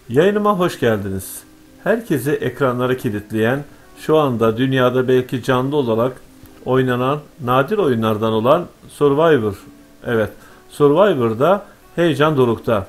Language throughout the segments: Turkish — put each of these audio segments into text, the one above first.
Yayınıma hoş geldiniz. Herkesi ekranlara kilitleyen, şu anda dünyada belki canlı olarak oynanan nadir oyunlardan olan Survivor. Evet, Survivor'da heyecan dorukta.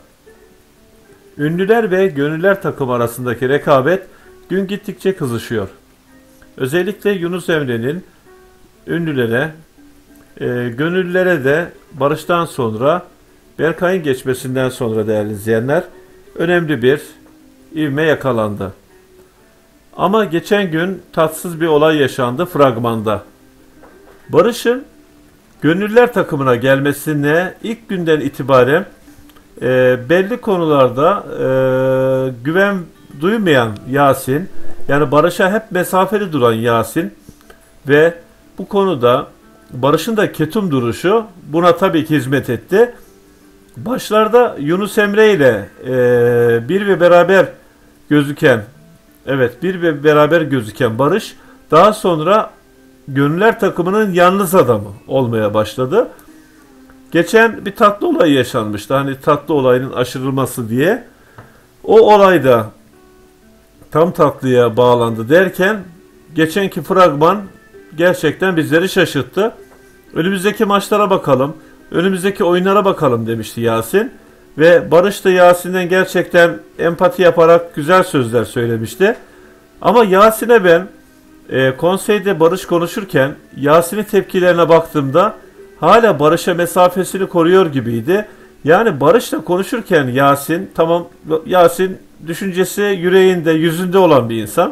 Ünlüler ve gönüller takım arasındaki rekabet gün gittikçe kızışıyor. Özellikle Yunus Emre'nin ünlülere, gönüllere de barıştan sonra, Berkay'ın geçmesinden sonra değerli izleyenler, önemli bir ivme yakalandı. Ama geçen gün tatsız bir olay yaşandı fragmanda. Barış'ın gönüller takımına gelmesine ilk günden itibaren belli konularda güven duymayan Yasin, yani Barış'a hep mesafeli duran Yasin ve bu konuda Barış'ın da ketum duruşu buna tabii ki hizmet etti. Başlarda Yunus Emre ile bir ve beraber gözüken, evet, bir ve beraber gözüken Barış daha sonra gönüller takımının yalnız adamı olmaya başladı. Geçen bir tatlı olay yaşanmıştı. Hani tatlı olayının aşırılması diye. O olay da tam tatlıya bağlandı derken geçenki fragman gerçekten bizleri şaşırttı. Önümüzdeki maçlara bakalım, önümüzdeki oyunlara bakalım demişti Yasin. Ve Barış da Yasin'den gerçekten empati yaparak güzel sözler söylemişti. Ama Yasin'e ben konseyde Barış konuşurken Yasin'in tepkilerine baktığımda hala Barış'a mesafesini koruyor gibiydi. Yani Barış'la konuşurken Yasin, tamam, Yasin düşüncesi yüreğinde, yüzünde olan bir insan.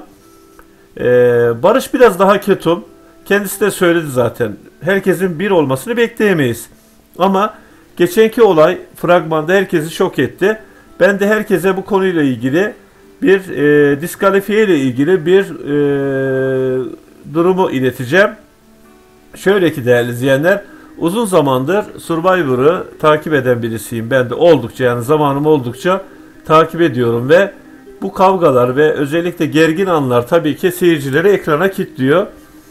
Barış biraz daha ketum. Kendisi de söyledi zaten. Herkesin bir olmasını bekleyemeyiz. Ama geçenki olay fragmanda herkesi şok etti. Ben de herkese bu konuyla ilgili bir diskalifiye ile ilgili bir durumu ileteceğim. Şöyle ki değerli izleyenler, uzun zamandır Survivor'ı takip eden birisiyim. Ben de oldukça, yani zamanım oldukça takip ediyorum ve bu kavgalar ve özellikle gergin anlar tabii ki seyircileri ekrana kilitliyor.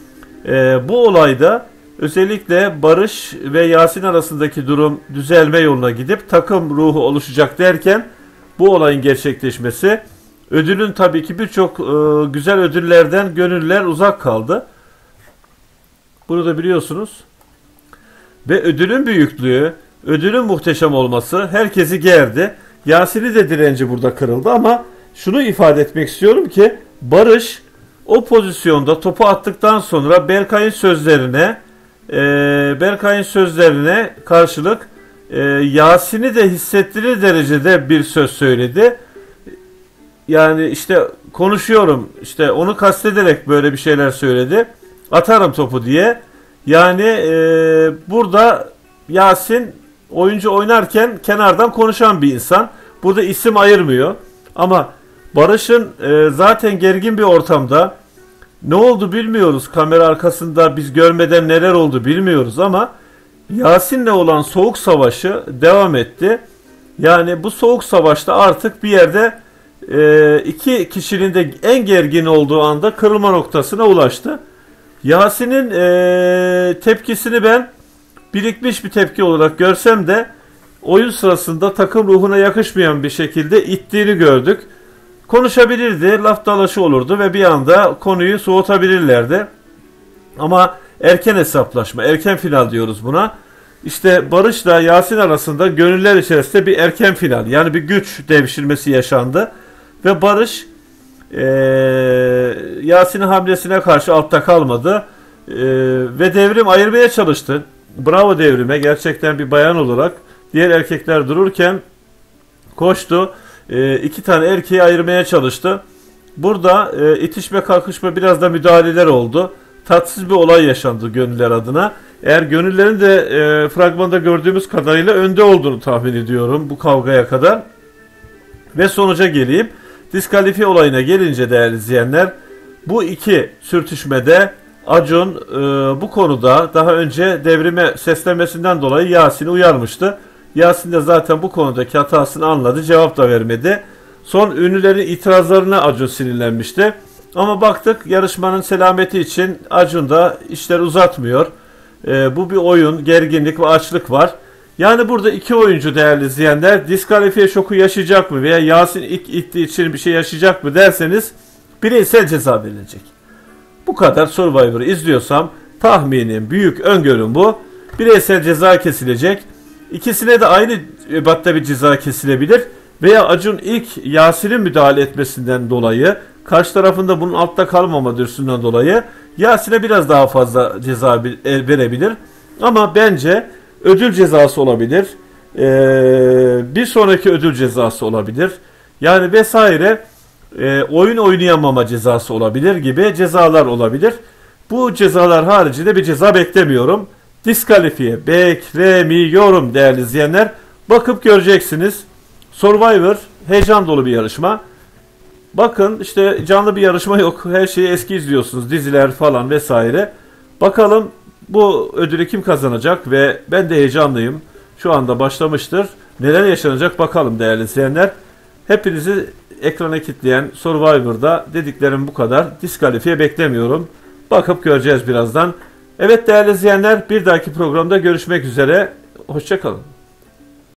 Bu olayda özellikle Barış ve Yasin arasındaki durum düzelme yoluna gidip takım ruhu oluşacak derken bu olayın gerçekleşmesi, ödülün tabii ki birçok güzel ödüllerden gönüller uzak kaldı. Bunu da biliyorsunuz. Ve ödülün büyüklüğü, ödülün muhteşem olması herkesi gerdi. Yasin'i de direnci burada kırıldı ama şunu ifade etmek istiyorum ki Barış o pozisyonda topu attıktan sonra Berkay'ın sözlerine karşılık Yasin'i de hissettirir derecede bir söz söyledi. Yani işte konuşuyorum, işte onu kastederek böyle bir şeyler söyledi. Atarım topu diye. Yani burada Yasin oyuncu oynarken kenardan konuşan bir insan. Burada isim ayırmıyor. Ama Barış'ın zaten gergin bir ortamda, ne oldu bilmiyoruz. Kamera arkasında biz görmeden neler oldu bilmiyoruz ama Yasin'le olan soğuk savaşı devam etti. Yani bu soğuk savaşta artık bir yerde iki kişinin de en gergin olduğu anda kırılma noktasına ulaştı. Yasin'in tepkisini ben birikmiş bir tepki olarak görsem de oyun sırasında takım ruhuna yakışmayan bir şekilde ittiğini gördük. Konuşabilirdi, laf dalaşı olurdu ve bir anda konuyu soğutabilirlerdi. Ama erken hesaplaşma, erken final diyoruz buna. İşte Barış'la Yasin arasında gönüller içerisinde bir erken final, yani bir güç devşirmesi yaşandı. Ve Barış Yasin'in hamlesine karşı altta kalmadı. Ve Devrim ayırmaya çalıştı. Bravo Devrim'e, gerçekten bir bayan olarak diğer erkekler dururken koştu. İki tane erkeği ayırmaya çalıştı. Burada itişme kalkışma, biraz da müdahaleler oldu. Tatsız bir olay yaşandı gönüller adına. Eğer gönüllerin de fragmanda gördüğümüz kadarıyla önde olduğunu tahmin ediyorum bu kavgaya kadar. Ve sonuca geleyim. Diskalifiye olayına gelince değerli izleyenler, bu iki sürtüşmede Acun bu konuda daha önce Devrim'e seslenmesinden dolayı Yasin'i uyarmıştı. Yasin de zaten bu konudaki hatasını anladı, cevap da vermedi. Son ünlülerin itirazlarına Acun sinirlenmişti. Ama baktık yarışmanın selameti için Acun da işleri uzatmıyor. Bu bir oyun, gerginlik ve açlık var. Yani burada iki oyuncu değerli izleyenler diskalifiye şoku yaşayacak mı veya Yasin ilk ittiği için bir şey yaşayacak mı derseniz bireysel ceza verilecek. Bu kadar Survivor'ı izliyorsam tahminim, büyük öngörüm bu. Bireysel ceza kesilecek. İkisine de aynı ebatta bir ceza kesilebilir. Veya Acun ilk Yasin'in müdahale etmesinden dolayı, karşı tarafında bunun altta kalmama dürtüsünden dolayı Yasin'e biraz daha fazla ceza verebilir. Ama bence ödül cezası olabilir. Bir sonraki ödül cezası olabilir. Yani vesaire oyun oynayamama cezası olabilir gibi cezalar olabilir. Bu cezalar haricinde bir ceza beklemiyorum. Diskalifiye beklemiyorum değerli izleyenler. Bakıp göreceksiniz. Survivor heyecan dolu bir yarışma. Bakın işte canlı bir yarışma yok. Her şeyi eski izliyorsunuz. Diziler falan vesaire. Bakalım bu ödülü kim kazanacak ve ben de heyecanlıyım. Şu anda başlamıştır. Neler yaşanacak bakalım değerli izleyenler. Hepinizi ekrana kilitleyen Survivor'da dediklerim bu kadar. Diskalifiye beklemiyorum. Bakıp göreceğiz birazdan. Evet değerli izleyenler, bir dahaki programda görüşmek üzere. Hoşça kalın.